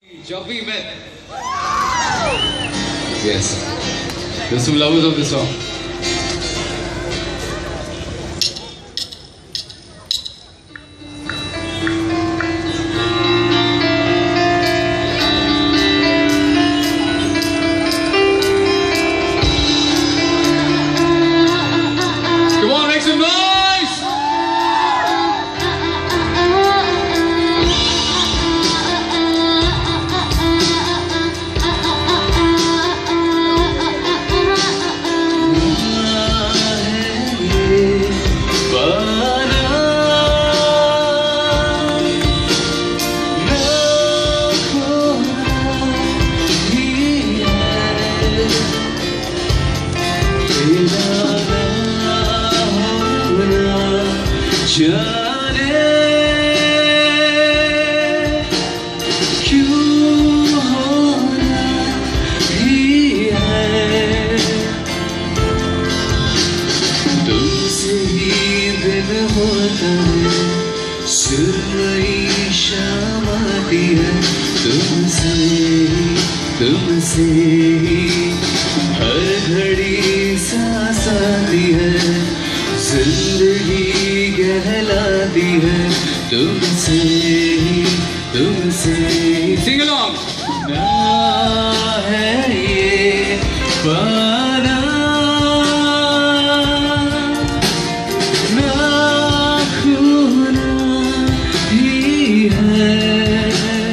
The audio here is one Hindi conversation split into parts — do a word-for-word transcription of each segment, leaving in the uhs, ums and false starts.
Jab we met. Yes. There's some lovers of the song. Come on, make some noise! जाने क्यों होना भी है तुमसे ही दिन होता है सुरमई शाम आती है तुमसे तुमसे हर घड़ी सांस आती है जिंदगी कहलाती है तुमसे तुमसे Sing along. ना है ये पाना ना खोना ही है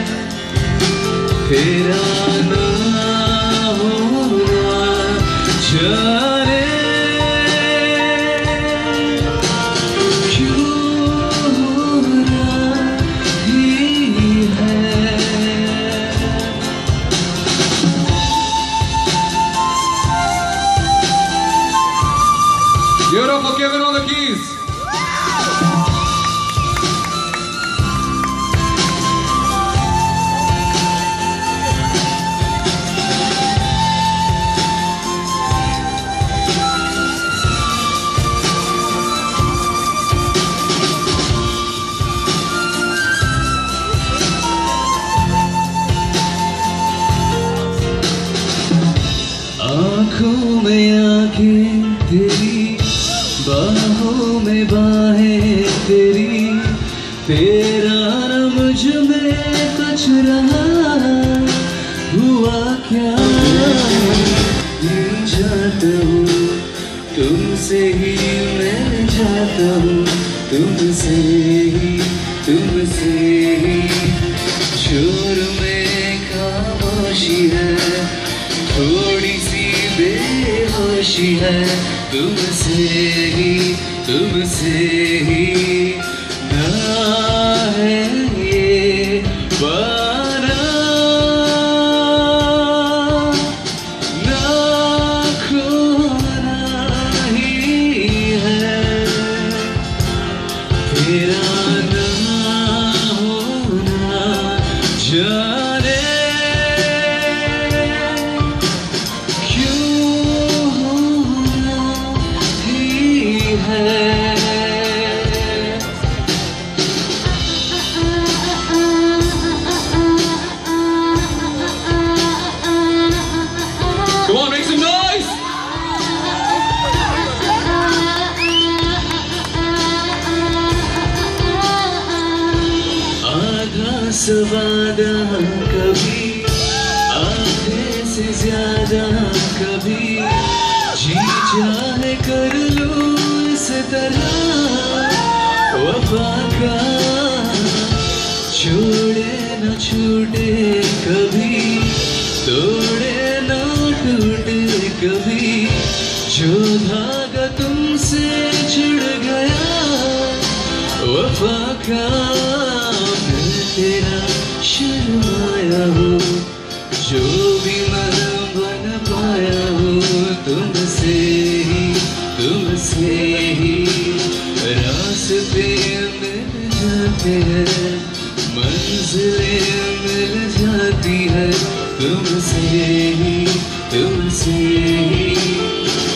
तेरा ना होना जाने Beautiful, give it all the keys. आँखों में आँखें तेरी बाहों में बाहें तेरी तेरा न मुझ में कुछ रहा हुआ क्या मिल जाता हूँ तुमसे ही मिल जाता हूँ तुमसे ही तुमसे ही शोर में खामोशी है थोड़ी सी बेहोशी है तुमसे ही तुमसे ही ना है ये पाना ना खोना ही है तेरा ना होना जाने Come on, make some noise! आधा सवादा कभी आधे से ज्यादा कभी जी चाहे कर लूं इस तरह वफा का छोड़े न छूटे कभी तोड़े न टूटे कभी जो धागा तुमसे जुड़ गया वफा का मैं तेरा शर्माया हूँ जो भी मैं बन पाया हूँ तुमसे ही तुमसे ही रास्ते मिल जाते हैं मंजिलें मिल जाती है तुमसे ही तुमसे ही